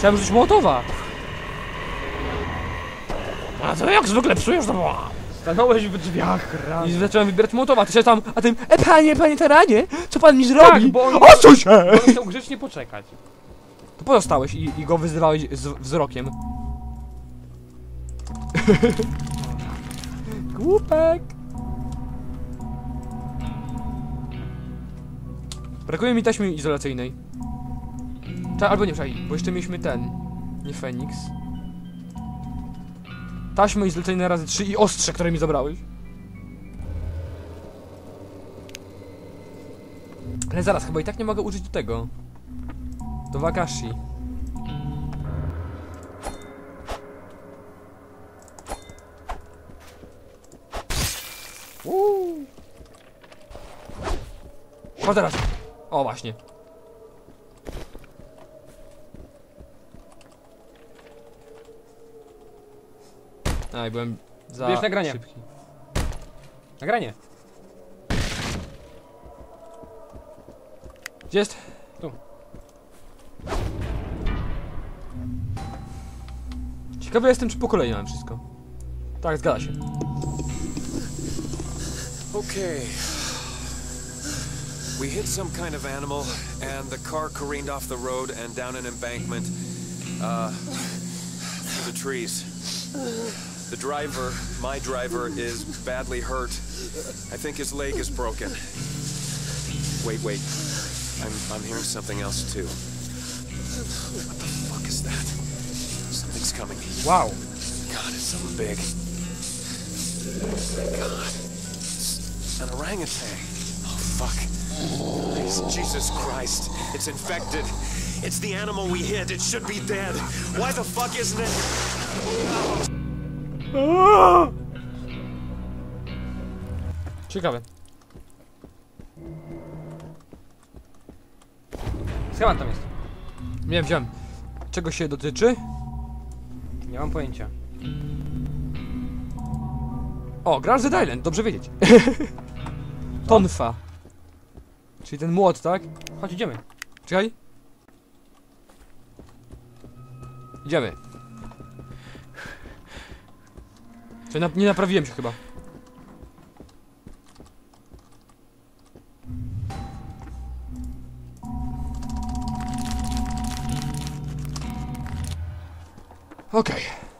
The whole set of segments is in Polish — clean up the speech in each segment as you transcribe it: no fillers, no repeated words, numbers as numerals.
Chciałem rzucić Mołotowa. A to jak zwykle psujesz to. Stanąłeś w drzwiach, raz. I zacząłem wybierać Mołotowa, ty się tam, a tym, panie teranie, co pan mi zrobi? Tak, bo on, Odsuń się! bo on chciał grzecznie poczekać. To pozostałeś i go wyzywałeś wzrokiem. Głupek! Brakuje mi taśmy izolacyjnej. Albo nie, czekaj, bo jeszcze mieliśmy ten. Nie Feniks. Taśmy izolacyjne razy 3 i ostrze, które mi zabrałeś. Ale zaraz, chyba i tak nie mogę użyć do tego. Do Wakashi. O teraz! O właśnie. Aj, byłem za Bierz nagranie. szybki. Nagranie. Gdzie jest? Tu. Ciekawy jestem, czy po kolei mam wszystko. Tak, zgadza się. Okay. We hit some kind of animal, and the car careened off the road and down an embankment, through the trees. The driver, my driver, is badly hurt. I think his leg is broken. Wait. I'm hearing something else too. What the fuck is that? Something's coming. Wow. God, it's something big. God. It's an orangutan. Oh, fuck. Jesus Christ. It's infected. It's the animal we hit. It should be dead. Why the fuck isn't it? Ciekawe. Schemat tam jest. Wziąłem. Czego się dotyczy? Nie mam pojęcia. O, grasz z Dead Island, dobrze wiedzieć. Tonfa. Czyli ten młot, tak? Chodź, idziemy. Czekaj. Idziemy. Czyli nie naprawiłem się chyba. Okej.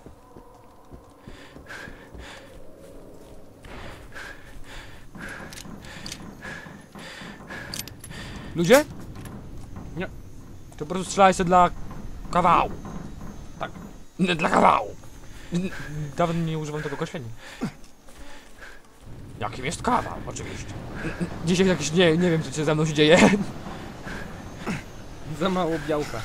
Ludzie? Nie. To po prostu strzelaj sobie dla kawału. Tak. Nie, dla kawału. Dawno nie używam tego określenia. Jakim jest kawał, oczywiście. Dzisiaj jakiś, nie wiem, co się ze mną się dzieje. Za mało białka.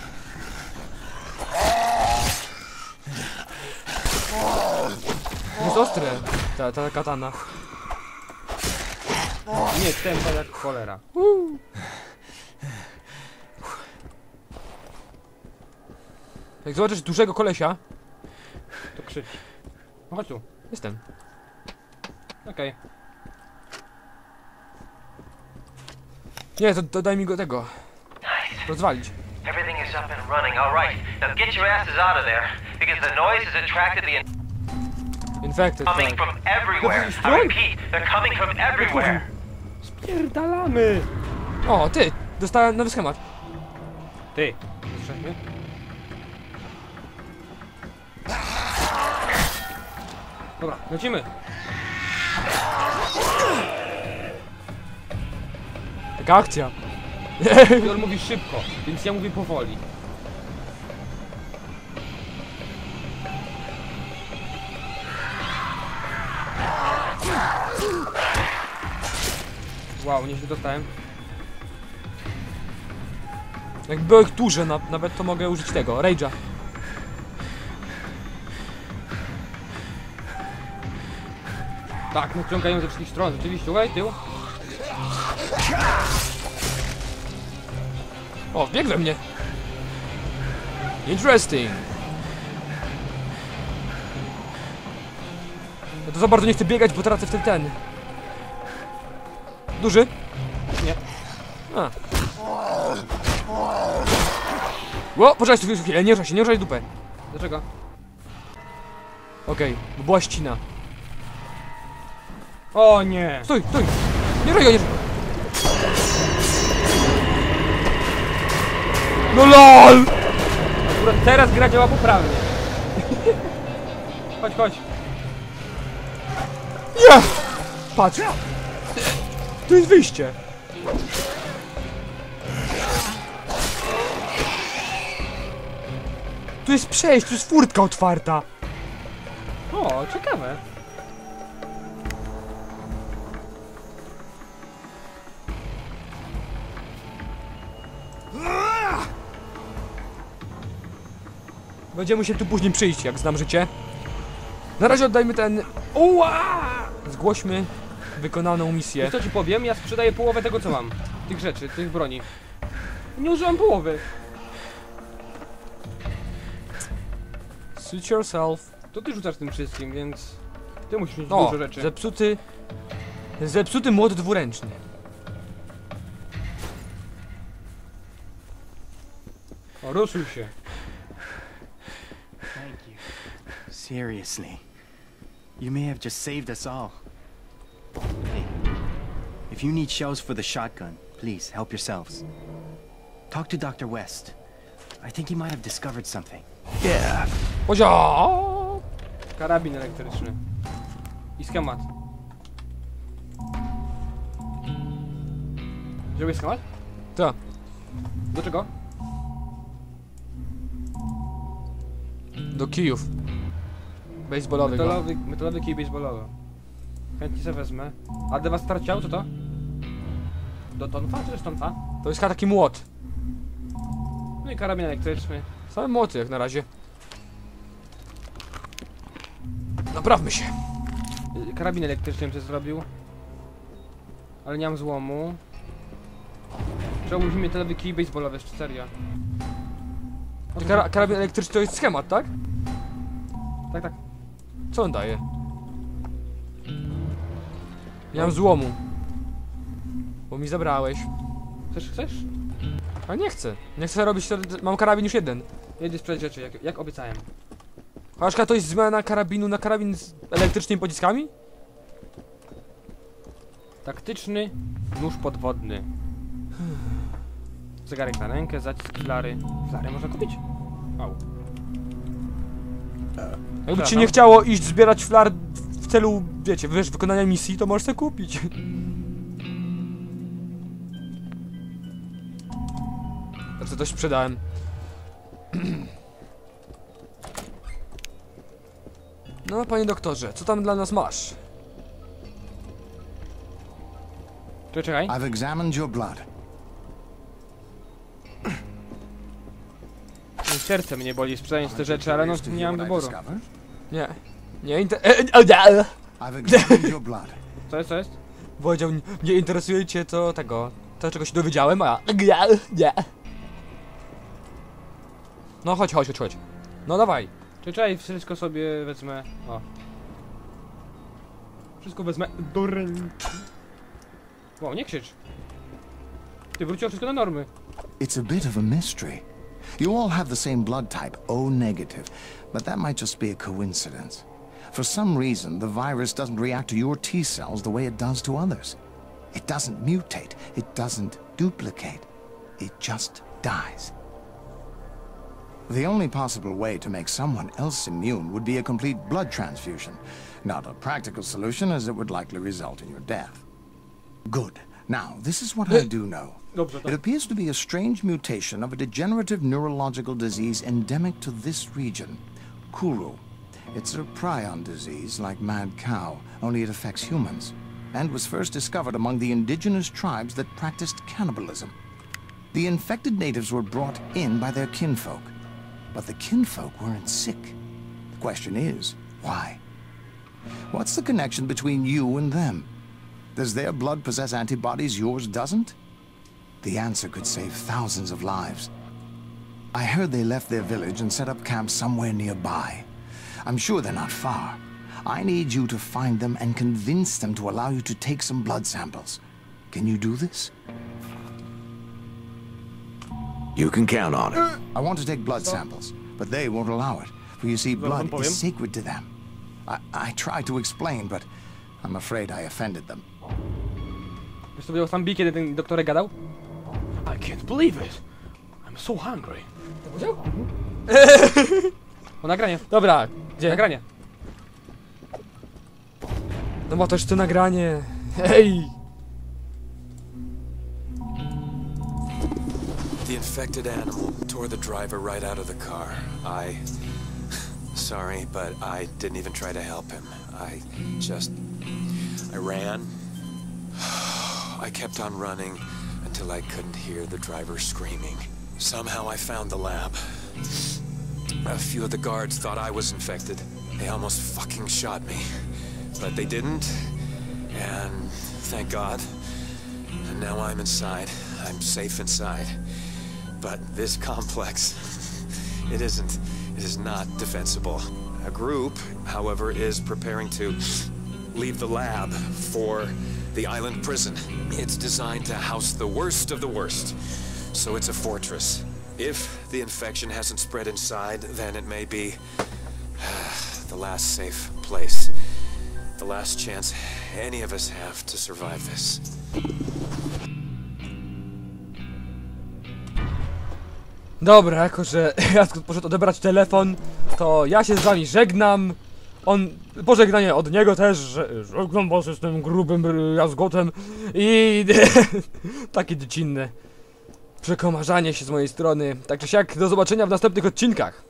Jest ostre, ta katana. Nie, tempa jak cholera. Jak zobaczysz dużego kolesia, To krzycz. No chodź tu. jestem. Okej. Nie, to daj mi go tego. Rozwalić. Everything is up and running. All right. Now get your asses out of there, because the noise has attracted the Infected, coming tak. from everywhere. I repeat, they're coming from everywhere. Spierdalamy! O, ty! Dostałem nowy schemat. Ty. Słyszałeś mnie? Dobra, lecimy. Taka akcja. On mówi szybko, więc ja mówię powoli. Wow, nieźle dostałem. Jak było ich dużo, nawet to mogę użyć tego, Rage'a. Tak, naciągają ze wszystkich stron, rzeczywiście. Uwaj, tył. O, wbiegł we mnie. Interesting. Ja to za bardzo nie chcę biegać, bo tracę wtedy ten. Duży? Nie. A. O, poczekaj chwilę, nie ruszaj dupę. Dlaczego? Okej, bo była ścina. O nie! Stój! Nie ruszaj go, nie ruszaj. No LOL! Akurat teraz gra działa poprawnie. Chodź. Nie! Patrz! Tu jest wyjście. Tu jest przejście, tu jest furtka otwarta. O, ciekawe. Będziemy musieli tu później przyjść, jak znam życie. Na razie oddajmy ten... Uła! Zgłośmy wykonaną misję. Wiesz co ci powiem? Ja sprzedaję połowę tego co mam. Tych rzeczy, tych broni. Nie użyłam połowy. Suit yourself. To ty rzucasz tym wszystkim, więc... Ty musisz mieć O, dużo rzeczy. zepsuty młot dwuręczny. O, ruszył się. Thank you. Seriously. You may have just saved us all. Hey, if you need shells for the shotgun, please help yourselves. Talk to Dr. West. I think he might have discovered something. Yeah. Poziom! Karabin elektryczny. I schemat. Wziąłeś schemat? Tak. Do czego? Do kijów. Baseballowych. Metalowy kij baseballowy. Chętnie se wezmę. A dewastator ciał, co to? Do tonfa? Czy też tonfa? To jest chyba taki młot. No i karabin elektryczny. Same młoty jak na razie. Naprawmy się. Karabin elektryczny bym się zrobił. Ale nie mam złomu. Trzeba mi metalowy kij baseballowy, jeszcze serio. Karabin elektryczny to jest schemat, tak? Tak. Co on daje? Nie mam złomu. Bo mi zabrałeś. Chcesz? A nie chcę. Nie chcę robić to. Mam karabin już jeden. Jedę sprzedać rzeczy, jak obiecałem. Aszka, to jest zmiana karabinu na karabin z elektrycznymi pociskami? Taktyczny nóż podwodny. Zegarek na rękę, zacisk flary. Flary można kupić? Au. Jakby ci się nie chciało iść zbierać flar w celu, wiecie, wykonania misji, to możesz sobie kupić. Znaczy coś sprzedałem. No, panie doktorze, co tam dla nas masz? Czekaj. I've examined your blood. Serce mnie boli sprzedając te rzeczy, ale no nie mam wyboru. Nie. Nie I've examined your blood. Co jest? Powiedział, nie interesuje cię to tego, to czego się dowiedziałem, a nie. No chodź. No dawaj. Czekaj, wszystko sobie wezmę. O. Wszystko wezmę do ręki. Wow, nie krzycz. Ty wróciło wszystko do normy. It's a bit of a mystery. You all have the same blood type, O negative, but that might just be a coincidence. For some reason, the virus doesn't react to your T cells the way it does to others. It doesn't mutate, it doesn't duplicate, it just dies. The only possible way to make someone else immune would be a complete blood transfusion. Not a practical solution, as it would likely result in your death. Good. Now, this is what I do know. Dobrze, It appears to be a strange mutation of a degenerative neurological disease endemic to this region, Kuru. It's a prion disease like mad cow, only it affects humans, and was first discovered among the indigenous tribes that practiced cannibalism. The infected natives were brought in by their kinfolk, but the kinfolk weren't sick. The question is, why? What's the connection between you and them? Does their blood possess antibodies yours doesn't? The answer could save thousands of lives. I heard they left their village and set up camp somewhere nearby. I'm sure they're not far. I need you to find them and convince them to allow you to take some blood samples. Can you do this? You can count on it. I want to take blood samples, but they won't allow it. For you see, blood powiem. is sacred to them. I tried to explain, but I'm afraid I offended them. Wiesz co powiedział sam B, kiedy ten doktorek gadał? I can't believe it. I'm so hungry. To powiedział? O, nagranie. Dobra, gdzie? Nagranie. No ma też to nagranie. Hej! The infected animal tore the driver right out of the car. Sorry, but I didn't even try to help him. I ran. I kept on running until I couldn't hear the driver screaming. Somehow I found the lab. A few of the guards thought I was infected. They almost fucking shot me. But they didn't, and thank God. And now I'm inside. I'm safe inside. But this complex, it is not defensible. A group, however, is preparing to leave the lab for the island prison. It's designed to house the worst of the worst. So it's a fortress. If the infection hasn't spread inside, then it may be the last safe place. The last chance any of us have to survive this. Dobra, jako że Jaskot poszedł odebrać telefon, to ja się z wami żegnam. Pożegnanie od niego też, że żegnam was, jestem grubym Jazgotem i takie dziecinne przekomarzanie się z mojej strony. Tak czy siak, do zobaczenia w następnych odcinkach.